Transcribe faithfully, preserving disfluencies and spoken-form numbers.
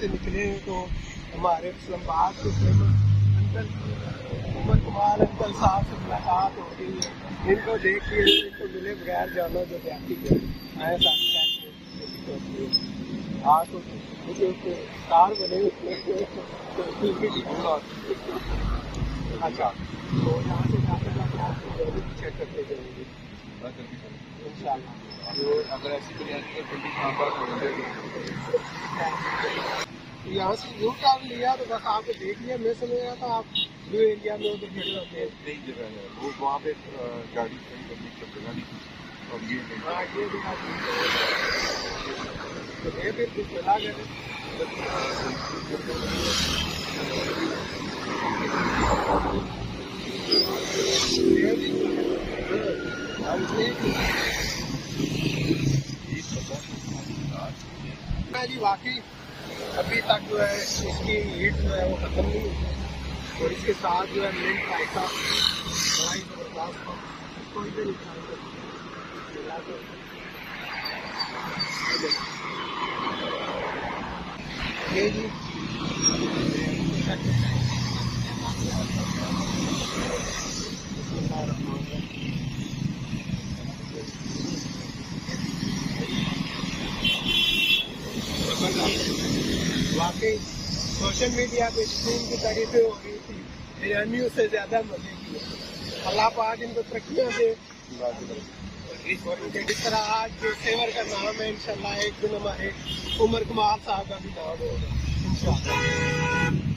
से निकले तो हमारे इस्लामाबाद के फेमस अंकल उमर कमाल अंकल साहब से मुलाकात हो गई है। इनको देख के इनको मिले बगैर जाना जो जाती है आए साथ हाँ तो मुझे उसके कार बने उसमें अच्छा तो यहाँ से जाकर आपको जरूर चेक करते जाएंगे इंशाल्लाह। तो अगर ऐसी बिरयानी का जल्दी सांभर यहाँ से यू टर्न लिया तो बस आपको देख लिया। मैं समझ रहा था आप न्यू एरिया में उधर खड़े होते हैं। नई जगह है वो, वहाँ पे गाड़ी खड़ी करने की जगह नहीं थी और ये हाँ ये दिखा तो ये फिर कुछ मिला गया जी। वाकई अभी तक जो है इसकी हीट जो है वो खत्म नहीं हुई और इसके साथ जो है मिल्क रायता बड़ा ही जबरदस्त था। इसको इधर ही ये जी वाकई सोशल मीडिया पे स्कूल की तारीफें हो रही थी, बिरयानियों से ज्यादा मजे की। अल्लाह पाक इनको तरक्कियां दे और इनके जिस तरह आज जो सेवर का नाम है इंशाल्लाह एक दिन हमारे उमर कमाल साहब का भी नाम होगा इंशाल्लाह।